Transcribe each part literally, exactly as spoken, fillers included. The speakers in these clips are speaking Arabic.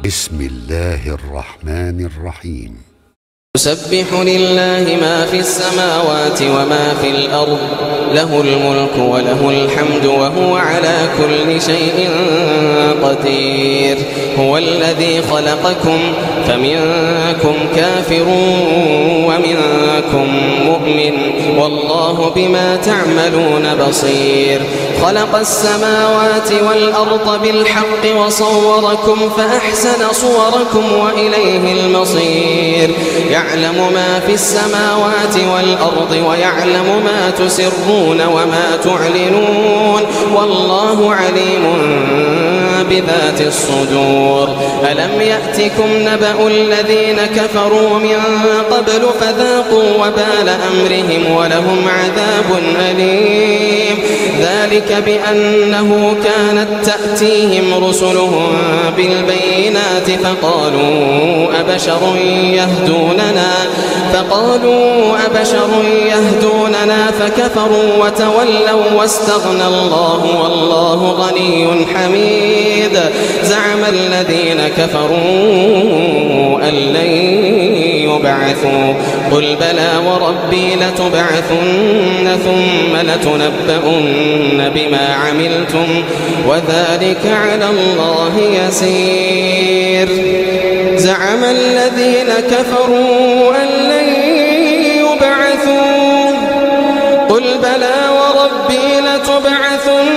بسم الله الرحمن الرحيم. يسبح لله ما في السماوات وما في الأرض، له الملك وله الحمد وهو على كل شيء قدير. هو الذي خلقكم فمنكم كافر ومنكم مؤمن، والله بما تعملون بصير. خلق السماوات والأرض بالحق وصوركم فأحسن صوركم وإليه المصير. يعلم ما في السماوات والأرض ويعلم ما تسرون وما تعلنون، والله عليم بذات الصدور. ألم يأتكم نبأ الذين كفروا من قبل فذاقوا وبال أمرهم ولهم عذاب أليم. ذلك بأنه كانت تأتيهم رسلهم بالبينات فقالوا أبشر يهدوننا فقالوا أبشر يهدوننا فكفروا وتولوا واستغنى الله والله غني حميد. زعم الذين كفروا أن لن يبعثوا، قل بلى وربي لتبعثن ثم لتنبؤن بما عملتم وذلك على الله يسير. زعم الذين كفروا أن لن يبعثوا، قل بلى وربي لتبعثن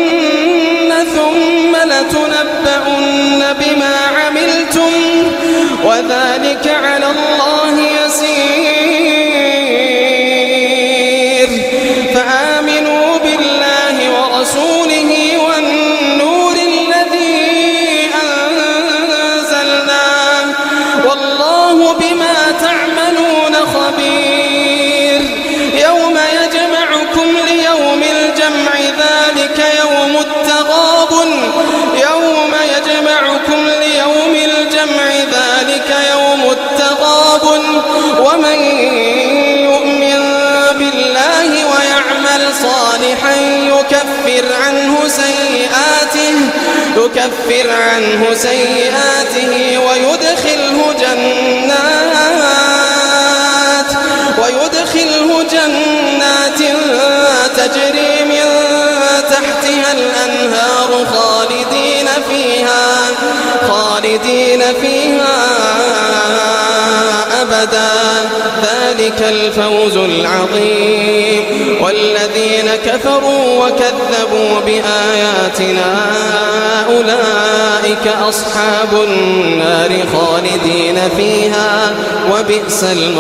ثم لتنبؤن بما عملتم وذلك على الله يسير. فآمنوا بالله ورسوله والنور الذي أنزلنا، والله بما تعملون خبير. يوم يجمعكم ليوم الجمع ذلك يوم التغابن، يوم يجمعكم ليوم الجمع ذلك يوم التغابن. ومن يؤمن بالله ويعمل صالحا يكفر عنه سيئاته يكفر عنه سيئاته ويدخله جنات ويدخله جنات تجري من تحتها الأنهار خالدين فيها خالدين فيها أبدا. ذلك الفوز العظيم. والذين كفروا وكذبوا بآياتنا أولئك أصحاب النار خالدين فيها وبئس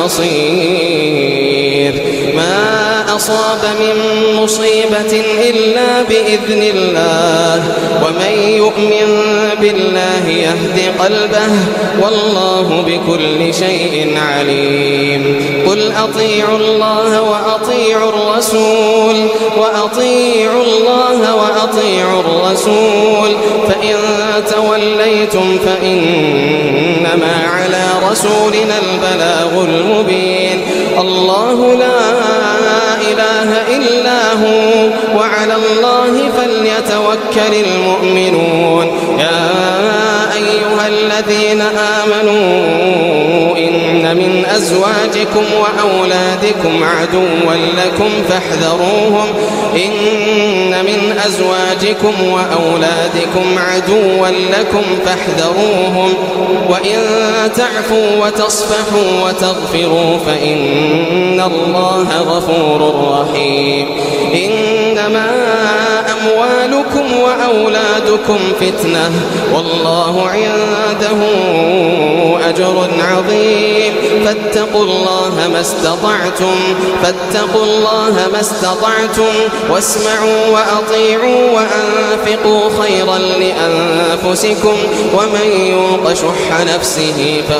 المصير. ما أصاب من مصيبة إلا بإذن الله، ومن يؤمن بالله يهد قلبه والله بكل شيء عليم. قل أطيعوا الله وأطيعوا الرسول وأطيعوا الله وأطيعوا الرسول فإن توليتم فإنما على رسولنا البلاغ المبين. الله لا إله إلا هو وعلى الله فليتوكل المؤمنون. يا أيها الذين آمنوا إن من أزواجكم وأولادكم عدوا لكم فاحذروهم إن من أزواجكم وأولادكم عدوا لكم فاحذروهم وإن تعفوا وتصفحوا وتغفروا فإن الله غفور رحيم. إنما أموالكم وأولادكم فتنة والله عنده أجر عظيم. فاتقوا الله ما استطعتم فاتقوا الله ما استطعتم واسمعوا وأطيعوا وأنفقوا خيرا لأنفسكم ومن يوق شح نفسه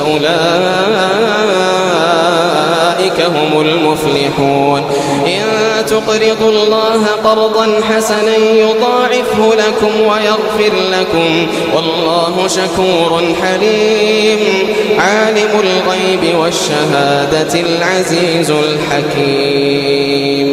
فأولئك هم المفلحون. إن تقرضوا الله قرضا حسنا يضاعفه لكم ويغفر لكم والله شكور حليم. عالم الغيب والشهادة العزيز الحكيم.